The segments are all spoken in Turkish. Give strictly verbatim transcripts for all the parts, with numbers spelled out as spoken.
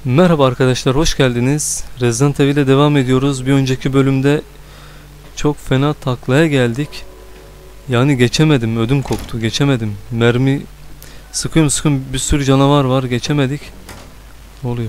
Merhaba arkadaşlar, hoş geldiniz. Resident Evil'e devam ediyoruz. Bir önceki bölümde çok fena taklaya geldik. Yani geçemedim, ödüm koptu, geçemedim. Mermi sıkıyorum sıkıyorum, bir sürü canavar var, geçemedik. Ne oluyor?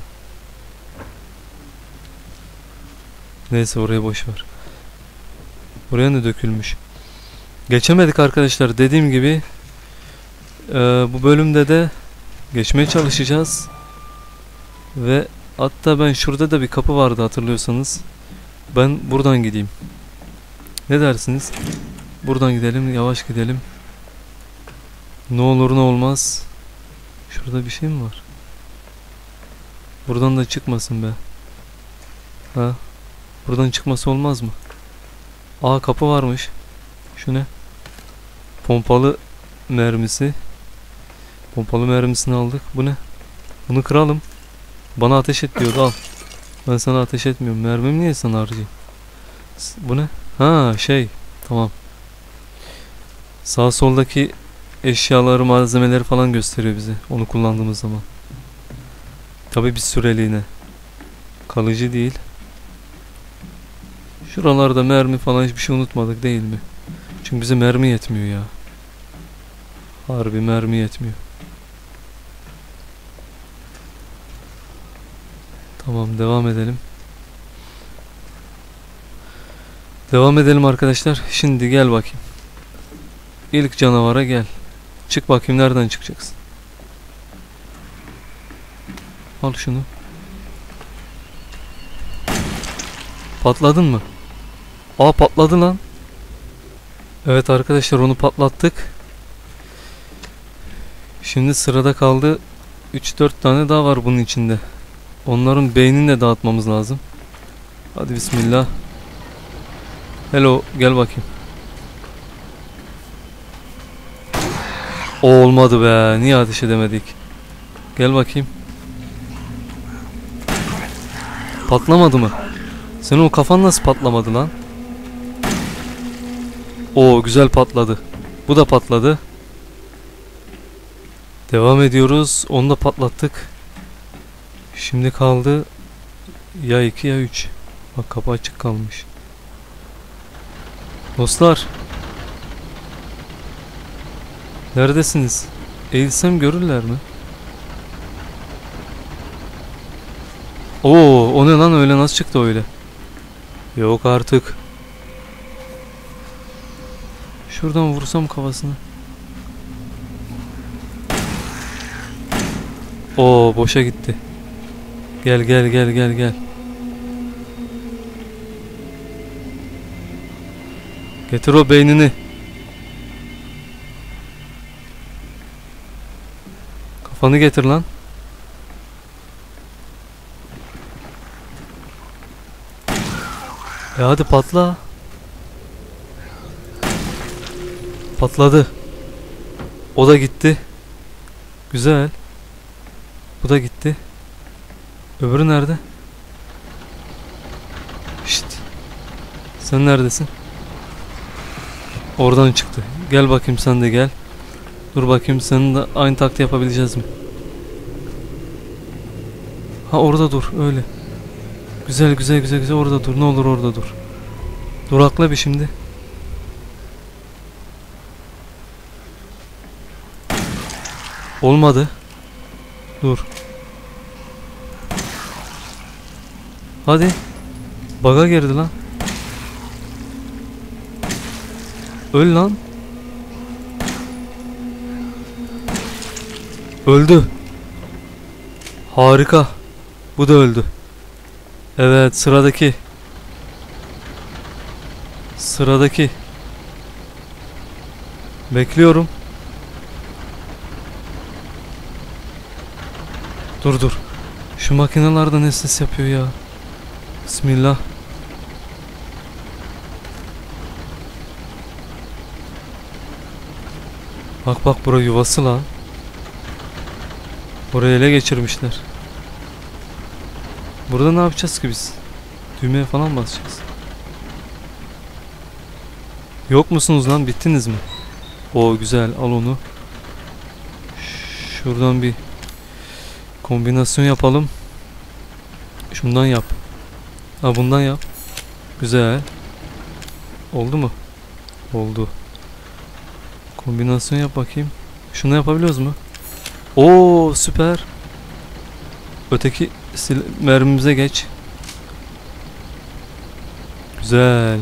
Neyse, orayı boş ver. Oraya ne dökülmüş? Geçemedik arkadaşlar, dediğim gibi. Ee, bu bölümde de geçmeye çalışacağız. Ve hatta ben şurada da bir kapı vardı, hatırlıyorsanız. Ben buradan gideyim. Ne dersiniz? Buradan gidelim, yavaş gidelim. Ne olur ne olmaz. Şurada bir şey mi var? Buradan da çıkmasın be. Ha? Buradan çıkması olmaz mı? Aa, kapı varmış. Şu ne? Pompalı mermisi. Pompalı mermisini aldık. Bu ne? Bunu kıralım. Bana ateş et diyordu, al. Ben sana ateş etmiyorum. Mermim niye sana harcayayım? Bu ne? Ha, şey. Tamam. Sağ soldaki eşyaları, malzemeleri falan gösteriyor bize. Onu kullandığımız zaman. Tabi bir süreliğine. Kalıcı değil. Şuralarda mermi falan hiçbir şey unutmadık değil mi? Çünkü bize mermi yetmiyor ya. Harbi mermi yetmiyor. Tamam, devam edelim. Devam edelim arkadaşlar. Şimdi gel bakayım. İlk canavara gel. Çık bakayım, nereden çıkacaksın? Al şunu. Patladın mı? Aa, patladı lan. Evet arkadaşlar, onu patlattık. Şimdi sırada kaldı üç dört tane daha var bunun içinde. Onların beynini de dağıtmamız lazım. Hadi bismillah. Hello, gel bakayım. O olmadı be. Niye ateş edemedik? Gel bakayım. Patlamadı mı? Senin o kafan nasıl patlamadı lan? Oo, güzel patladı. Bu da patladı. Devam ediyoruz. Onu da patlattık. Şimdi kaldı ya iki ya üç. Bak, kapı açık kalmış. Dostlar, neredesiniz? Eğilsem görürler mi? Oo, o ne lan öyle, nasıl çıktı öyle? Yok artık. Şuradan vursam kafasına. Oo, boşa gitti. Gel gel gel gel gel. Getir o beynini. Kafanı getir lan. E hadi patla. Patladı. O da gitti. Güzel. Bu da gitti. Öbürü nerede? Şşt. Sen neredesin? Oradan çıktı. Gel bakayım, sen de gel. Dur bakayım, senin de aynı taktiği yapabileceğiz mi? Ha, orada dur öyle. Güzel güzel güzel güzel, orada dur. Ne olur orada dur. Durakla bir şimdi. Olmadı. Dur. Hadi. Baga girdi lan. Öl lan. Öldü. Harika. Bu da öldü. Evet, sıradaki. Sıradaki. Bekliyorum. Dur dur. Şu makinelerden ne ses yapıyor ya? Bismillah. Bak bak, bura yuvası lan. Orayı ele geçirmişler. Burada ne yapacağız ki biz? Düğmeye falan basacağız. Yok musunuz lan? Bittiniz mi? O güzel, al onu. Şuradan bir kombinasyon yapalım. Şundan yap. Ha bundan yap. Güzel. Oldu mu? Oldu. Kombinasyon yap bakayım. Şunu yapabiliyoruz mu? Oo süper. Öteki mermimize geç. Güzel.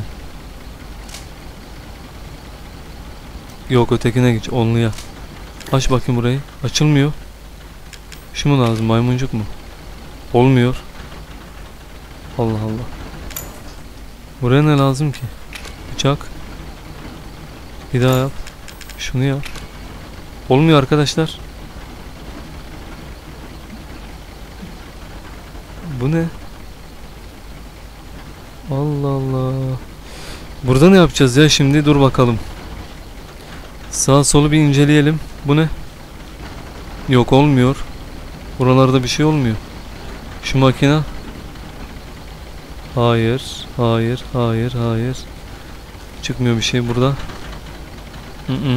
Yok ötekine geç. Onluya. Aç bakayım burayı. Açılmıyor. Şu mu lazım? Maymuncuk mu? Olmuyor. Allah Allah. Buraya ne lazım ki? Bıçak. Bir daha yap. Şunu yap. Olmuyor arkadaşlar. Bu ne? Allah Allah. Burada ne yapacağız ya şimdi? Dur bakalım. Sağ solu bir inceleyelim. Bu ne? Yok olmuyor. Buralarda bir şey olmuyor. Şu makine. Hayır. Hayır. Hayır. Hayır. Çıkmıyor bir şey burada. Hı hı.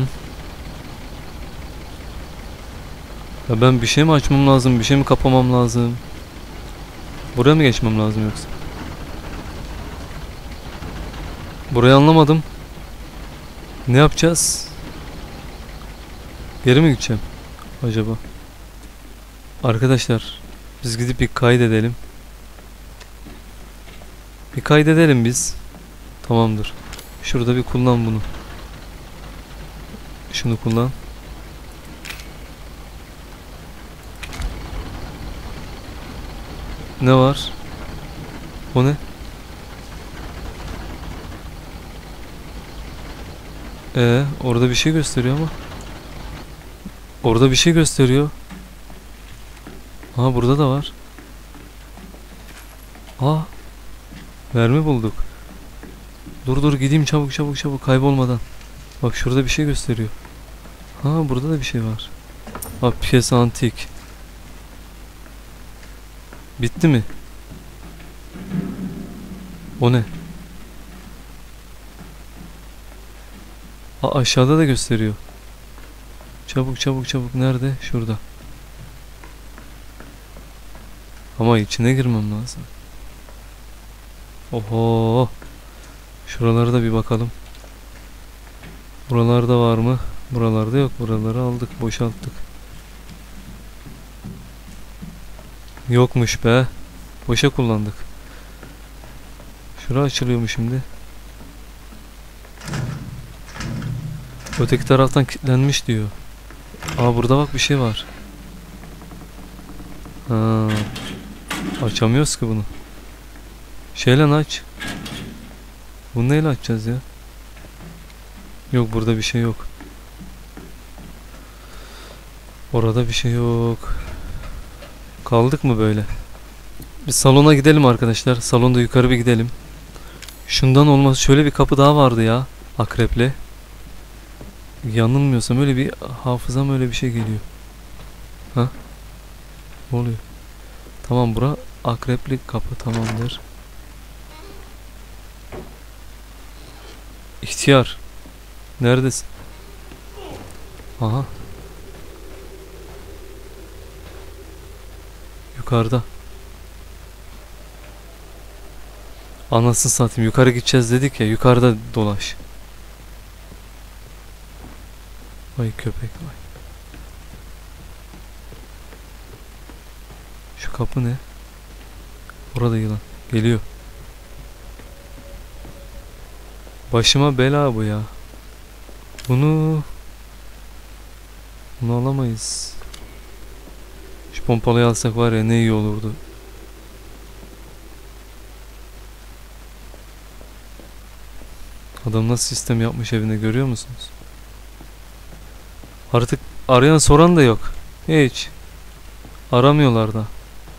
Ya ben bir şey mi açmam lazım? Bir şey mi kapamam lazım? Buraya mı geçmem lazım yoksa? Burayı anlamadım. Ne yapacağız? Geri mi gideceğim? Acaba? Arkadaşlar biz gidip bir kaydedelim. Bir kaydedelim biz. Tamamdır. Şurada bir kullan bunu. Şunu kullan. Ne var? O ne? Ee, orada bir şey gösteriyor ama. Orada bir şey gösteriyor. Aha burada da var. Aa. Mermi bulduk. Dur dur gideyim çabuk çabuk çabuk kaybolmadan. Bak şurada bir şey gösteriyor. Ha burada da bir şey var. Ha piyes antik. Bitti mi? O ne? Ha aşağıda da gösteriyor. Çabuk çabuk çabuk nerede? Şurada. Ama içine girmem lazım. Oho. Şuralara da bir bakalım. Buralarda var mı? Buralarda yok. Buraları aldık, boşalttık. Yokmuş be. Boşa kullandık. Şura açılıyor mu şimdi? Öteki taraftan kilitlenmiş diyor. Aa burada bak bir şey var. Ha. Açamıyoruz ki bunu. Şeyle aç. Bunu neyle açacağız ya? Yok burada bir şey yok. Orada bir şey yok. Kaldık mı böyle? Bir salona gidelim arkadaşlar. Salonda yukarı bir gidelim. Şundan olmaz. Şöyle bir kapı daha vardı ya. Akreple. Yanılmıyorsam öyle bir hafızam öyle bir şey geliyor. Ha? Ne oluyor? Tamam bura akrepli kapı tamamdır. İhtiyar. Neredesin? Aha. Yukarıda. Anasını satayım. Yukarı gideceğiz dedik ya. Yukarıda dolaş. Vay köpek vay. Şu kapı ne? Orada yılan. Geliyor. Başıma bela bu ya. Bunu... Bunu alamayız. Şu pompalıyı alsak var ya ne iyi olurdu. Adam nasıl sistem yapmış evine görüyor musunuz? Artık arayan soran da yok. Hiç. Aramıyorlar da.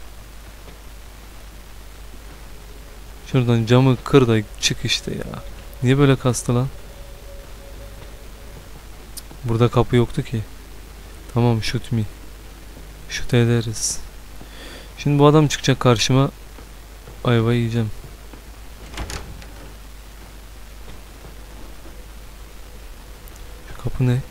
Şuradan camı kır da çık işte ya. Niye böyle kastı lan? Burada kapı yoktu ki. Tamam shoot me. Shoot ederiz. Şimdi bu adam çıkacak karşıma. Ayva yiyeceğim. Şu kapı ne?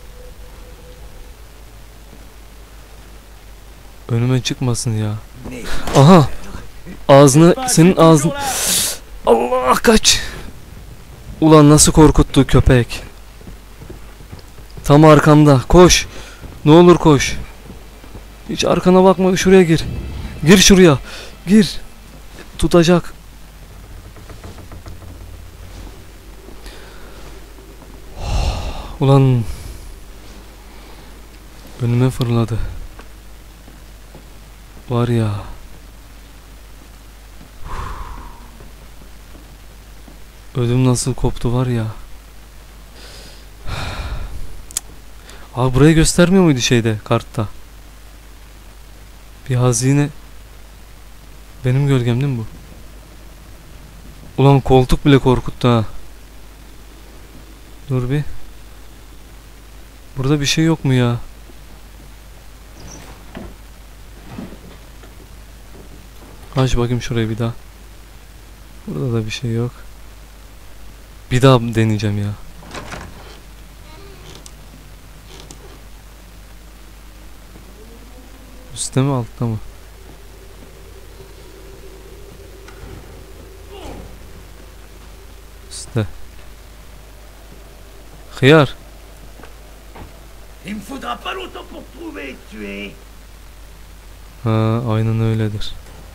Önüme çıkmasın ya. Aha. Ağzını, senin ağzın... Allah kaç. Ulan nasıl korkuttu köpek. Tam arkamda. Koş. Ne olur koş. Hiç arkana bakma, şuraya gir. Gir şuraya. Gir. Tutacak. Ulan. Önüme fırladı. Var ya. Ödüm nasıl koptu var ya. Abi burayı göstermiyor muydu şeyde, kartta? Bir hazine. Benim gölgem değil mi bu? Ulan koltuk bile korkuttu ha. Dur bir. Burada bir şey yok mu ya? Aç bakayım şurayı bir daha. Burada da bir şey yok. Bir daha deneyeceğim ya. Üstte mi altta mı? Üstte. Hıyar. Il me faudra pas longtemps pour trouver et tuer. Ha, aynen öyledir.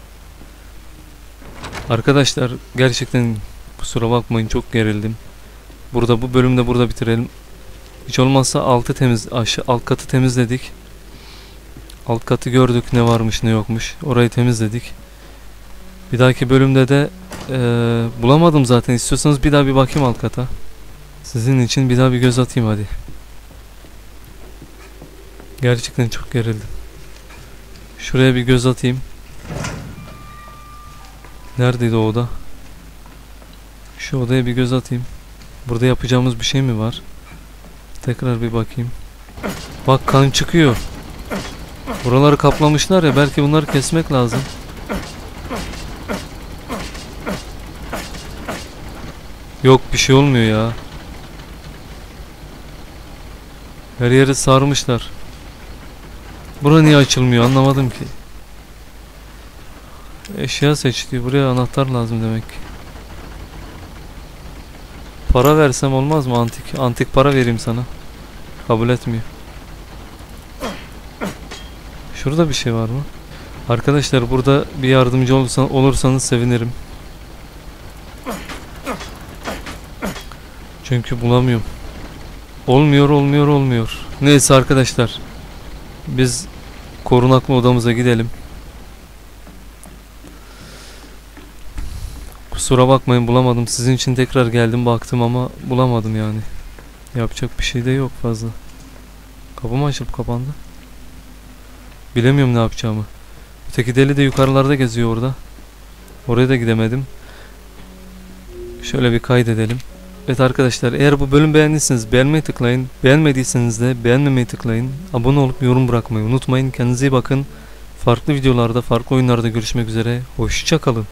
Arkadaşlar gerçekten kusura bakmayın, çok gerildim. Burada bu bölümde burada bitirelim. Hiç olmazsa altı temiz, aşağı alt katı temizledik. Alt katı gördük, ne varmış ne yokmuş. Orayı temizledik. Bir dahaki bölümde de ee, bulamadım zaten. İstiyorsanız bir daha bir bakayım alt kata. Sizin için bir daha bir göz atayım hadi. Gerçekten çok gerildim. Şuraya bir göz atayım. Neredeydi o oda? Şu odaya bir göz atayım. Burada yapacağımız bir şey mi var? Tekrar bir bakayım. Bak kan çıkıyor. Buraları kaplamışlar ya, belki bunları kesmek lazım. Yok, bir şey olmuyor ya. Her yeri sarmışlar. Bura niye açılmıyor anlamadım ki. Eşya seçti. Buraya anahtar lazım demek ki. Para versem olmaz mı? Antik antik para vereyim sana. Kabul etmiyor. Şurada bir şey var mı? Arkadaşlar burada bir yardımcı olursan, olursanız sevinirim. Çünkü bulamıyorum. Olmuyor, olmuyor, olmuyor. Neyse arkadaşlar. Biz korunaklı odamıza gidelim. Kusura bakmayın, bulamadım. Sizin için tekrar geldim baktım ama bulamadım yani. Yapacak bir şey de yok fazla. Kapı mı açılıp kapandı? Bilemiyorum ne yapacağımı. Öteki deli de yukarılarda geziyor orada. Oraya da gidemedim. Şöyle bir kaydedelim. Evet arkadaşlar, eğer bu bölüm beğendiyseniz beğenmeyi tıklayın. Beğenmediyseniz de beğenmemeyi tıklayın. Abone olup yorum bırakmayı unutmayın. Kendinize iyi bakın. Farklı videolarda, farklı oyunlarda görüşmek üzere. Hoşça kalın.